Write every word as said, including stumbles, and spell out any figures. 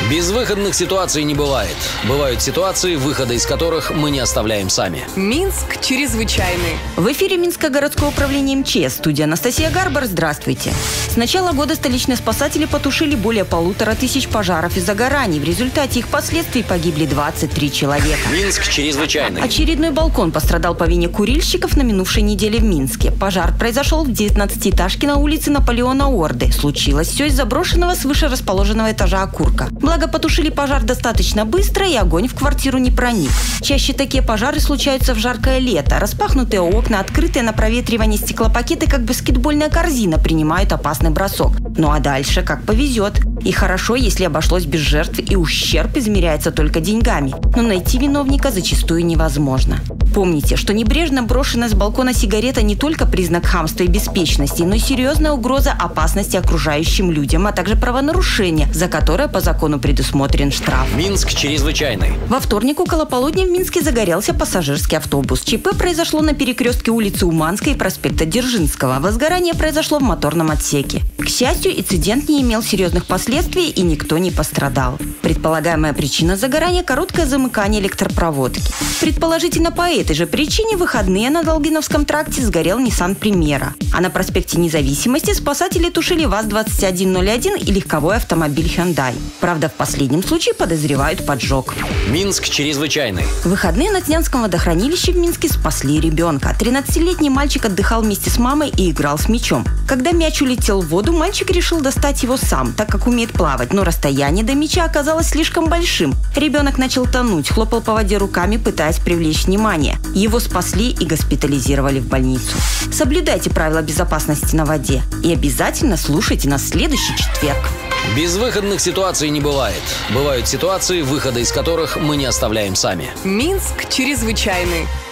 Безвыходных ситуаций не бывает. Бывают ситуации, выхода из которых мы не оставляем сами. Минск чрезвычайный. В эфире Минское городское управление МЧС. Студия Анастасия Гарбар. Здравствуйте. С начала года столичные спасатели потушили более полутора тысяч пожаров и загораний. В результате их последствий погибли двадцать три человека. Минск чрезвычайный. Очередной балкон пострадал по вине курильщиков на минувшей неделе в Минске. Пожар произошел в девятнадцатиэтажке на улице Наполеона Орды. Случилось все из заброшенного свыше расположенного этажа окурка. Благо, потушили пожар достаточно быстро, и огонь в квартиру не проник. Чаще такие пожары случаются в жаркое лето. Распахнутые окна, открытые на проветривание стеклопакеты, как баскетбольная корзина, принимают опасный бросок. Ну а дальше как повезет. И хорошо, если обошлось без жертв, и ущерб измеряется только деньгами. Но найти виновника зачастую невозможно. Помните, что небрежно брошенная с балкона сигарета не только признак хамства и беспечности, но и серьезная угроза опасности окружающим людям, а также правонарушение, за которое по закону предусмотрен штраф. Минск чрезвычайный. Во вторник около полудня в Минске загорелся пассажирский автобус. ЧП произошло на перекрестке улицы Уманской и проспекта Дзержинского. Возгорание произошло в моторном отсеке. К счастью, инцидент не имел серьезных последствий и никто не пострадал. Предполагаемая причина загорания – короткое замыкание электропроводки. Предположительно, по этой же причине в выходные на Долгиновском тракте сгорел Nissan Примера. А на проспекте Независимости спасатели тушили ВАЗ двадцать один ноль один и легковой автомобиль Hyundai. Правда, в последнем случае подозревают поджог. Минск чрезвычайный. В выходные на Снянском водохранилище в Минске спасли ребенка. тринадцатилетний мальчик отдыхал вместе с мамой и играл с мячом. Когда мяч улетел в воду, мальчик решил достать его сам, так как умеет плавать, но расстояние до мяча оказалось слишком большим. Ребенок начал тонуть, хлопал по воде руками, пытаясь привлечь внимание. Его спасли и госпитализировали в больницу. Соблюдайте правила безопасности на воде и обязательно слушайте нас в следующий четверг. Безвыходных ситуаций не бывает. Бывают ситуации, выхода из которых мы не оставляем сами. Минск чрезвычайный.